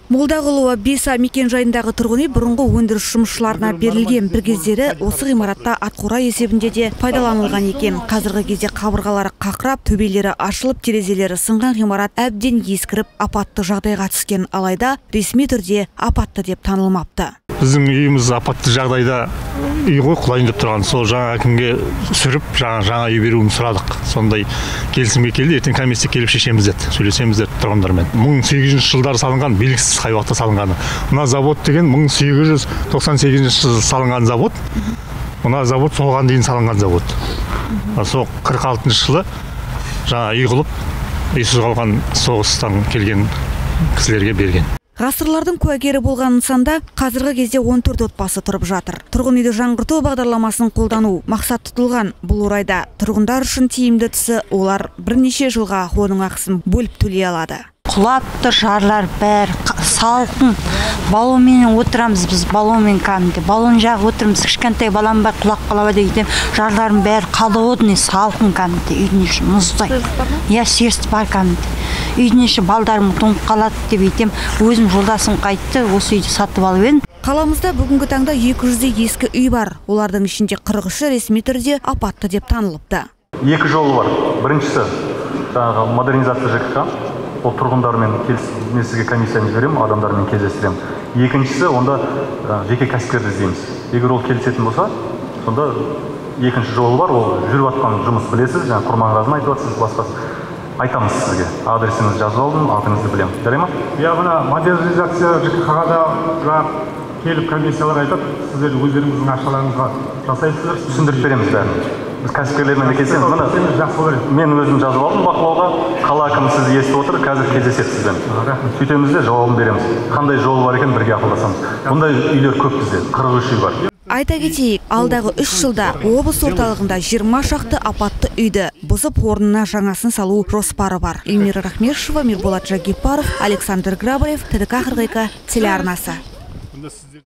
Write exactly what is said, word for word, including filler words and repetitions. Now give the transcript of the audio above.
Молдағұлова Беса мекен жайындағы тұрғын үй бұрынғы өндіріс жұмысшыларына берілген. Bir кездері осы ғимаратта атқора есебінде де пайдаланылған екен. Қазіргі кезде қабырғалары қақырап, төбелері ашылып, терезелері сынған ғимарат әбден ескіріп, апатты жағдайға түскен, алайда ресми түрде апатты деп танылмапты. Біздің үйіміз апатты жағдайда үй ғой, құлайын деп тұрған. Сол жаңа әкімге сүріп, жаңа жаңа үй беруін сұрадық. Сондай келісімге келді, ертең комиссия келіп шешеміз деді, сөйлесеміз деді тұрғындармен. мың сегіз жүз жылдары салынған, белгісіз қай уақытта салынғаны. Мына завод деген мың сегіз жүз тоқсан сегізінші жылы салынған завод. Мына завод соған дейін салынған завод. Сол қырық алтыншы жылы жаңа үй қылып, үйсіз қалған соғыстан келген кісілерге берген. Ғасырлардың куәгері болған нысанда қазіргі кезде он төрт отбасы тұрып жатыр. Тұрғын үйді жаңғырту бағдарламасын қолдану мақсат тұтылған. Бұл орайда тұрғындар үшін тиімді тұсы, олар бірнеше жылға оның ақысын бөліп төлей алады. Құлап тұр, жарлар бәрі салқын. Балонмен отырамыз біз, балонмен кәдімгі. Балон жағы отырмыз, кішкентай балам бар, құлап қалап дейдім. Жарлардың бәрі холодный, салқын кәдімгі. Үйдің іші мұздай. Я серіс бар кәдімгі. Үйдің іші балдарым тоңып қалады деп етем. Өзім жолдасым қайтты, осы үйді сатып алып едім. Қаламызда бүгінгі таңда екі жүздей ескі үй бар. Олардың ішінде қырық үші ресми түрде апатты деп танылыпты. Екі жолы бар. Біріншісі жаңағы модернизация ЖКХ. Ол тұрғындармен келісімге комиссияны жіберемін, адамдармен кездестіремін. Екіншісі, онда жеке кәсіпкерді іздейміз. Егер ол келісетін болса, сонда екінші жолы бар, ол жүріп жатқан жұмыс білесіз, жаңа құрманғазын айтып жатсыз, басқасы. Айтамыз сізге. Адресіңізді жазып алдым, атыңызды білемін. Жарай ма? Я мына модернизация ЖКХ-да келіп комиссиялар айтады, сіздер өздеріңіздің ақшаларыңызға жасайсыздар. Түсіндіріп береміз бәрін. Біз кәсіпкерлермен келсеңіз, міне мен өзім жазып алдым бақылауға, қала әкімі сізді естіп отыр, қазір кездеседі сізбен. Сөйтеміз де жауабын береміз. Қандай жолы бар екен бірге ақылдасамыз. Бұндай үйлер көп бізде, қырық үш үй бар. Айта кетейік, алдағы үш жылда облыс орталығында жиырма шақты апатты үйді бұзып орнына жаңасын салу жоспары бар. Эльмира Рахмешева, Мирболат Жагипаров, Александр Грабарев, ТДК қырық екі телеарнасы.